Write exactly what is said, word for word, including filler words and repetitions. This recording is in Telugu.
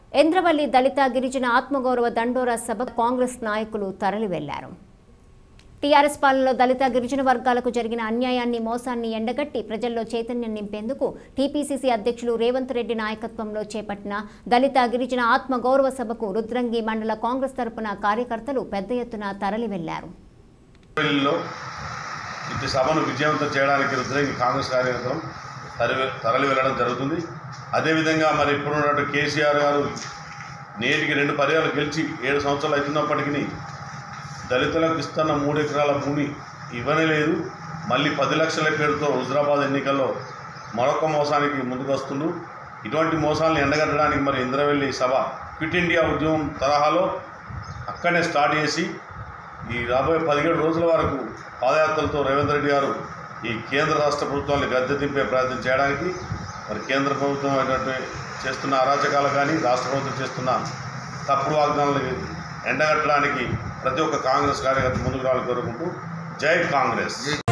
ఎంద్రవల్లి దళిత గిరిజన ఆత్మగౌరవ దండోరా సభ కాంగ్రెస్ నాయకులు తరలి వెళ్లారు. టీఆర్ఎస్ పాలనలో దళిత గిరిజన వర్గాలకు జరిగిన అన్యాయాన్ని మోసాన్ని ఎండగట్టి ప్రజల్లో చైతన్యం నింపేందుకు టీపీసీసీ అధ్యక్షులు రేవంత్ రెడ్డి నాయకత్వంలో చేపట్టిన దళిత గిరిజన ఆత్మగౌరవ సభకు రుద్రంగి మండల కాంగ్రెస్ తరపున కార్యకర్తలు పెద్ద ఎత్తున తరలి వెళ్లారు. ఈ సభను విజయవంతం చేయడానికి రుద్రంగి కాంగ్రెస్ కార్యకర్తలు తరలి వెళ్ళడం జరుగుతుంది. అదేవిధంగా మరి ఇప్పుడున్నటువంటి కేసీఆర్ గారు నేటికి రెండు పర్యాలు గెలిచి ఏడు సంవత్సరాలు అవుతున్నప్పటికీ దళితులకు ఇస్తున్న మూడు ఎకరాల భూమి ఇవ్వనే లేదు. మళ్ళీ పది లక్షల పేరుతో హుజరాబాద్ ఎన్నికల్లో మరొక మోసానికి ముందుకు వస్తుండు. ఇటువంటి మోసాలను ఎండగట్టడానికి మరి ఇంద్రవెల్లి సభ క్విట్ ఇండియా ఉద్యమం తరహాలో అక్కడనే స్టార్ట్ చేసి ఈ రాబోయే పదిహేడు రోజుల వరకు పాదయాత్రలతో రేవంత్ రెడ్డి గారు ఈ కేంద్ర రాష్ట్ర ప్రభుత్వాన్ని గద్దె దింపే ప్రయత్నం చేయడానికి మరి కేంద్ర ప్రభుత్వం అయినటువంటి చేస్తున్న అరాచకాలు కానీ రాష్ట్ర ప్రభుత్వం చేస్తున్న తప్పుడు వాగ్దానాలు ఎండగట్టడానికి ప్రతి ఒక్క కాంగ్రెస్ కార్యకర్త ముందుకు రావాలని కోరుకుంటూ జై కాంగ్రెస్.